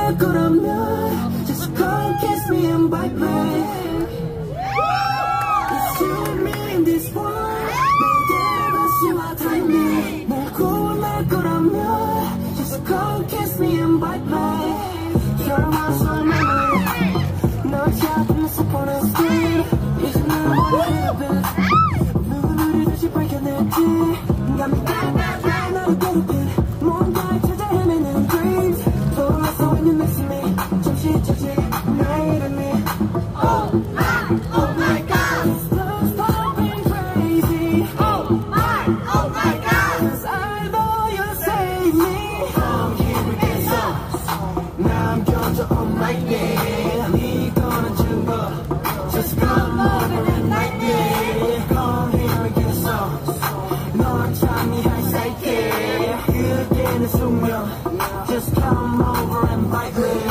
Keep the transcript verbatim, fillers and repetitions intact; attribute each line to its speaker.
Speaker 1: 날 거라면 just come kiss me and bite me. It's you and me in this world. 매일 다시와 달리 날 구원할 거라면 just come kiss me and bite me. You're my soul memory. 널 찾은 내 스폰의 스킨. 이제 날 원해 bit. 누구를 다시 발견했지. 감이 깜빡 나를 괴롭힌 뭔가를 찾아 헤매는 dreams. 돌아서 when you miss me 잠시 찾지 나의 이름이. Oh my, oh my God, this love's pumping crazy. Oh my, oh my God, 'cause I know you'll save me. Come here we get some. 남겨줘 all night yeah. 네 거는 증거. Just come over and night yeah. Come here we get some. 넌 참이 할 사이게. 그게 내 숙명. Just come over and bite me.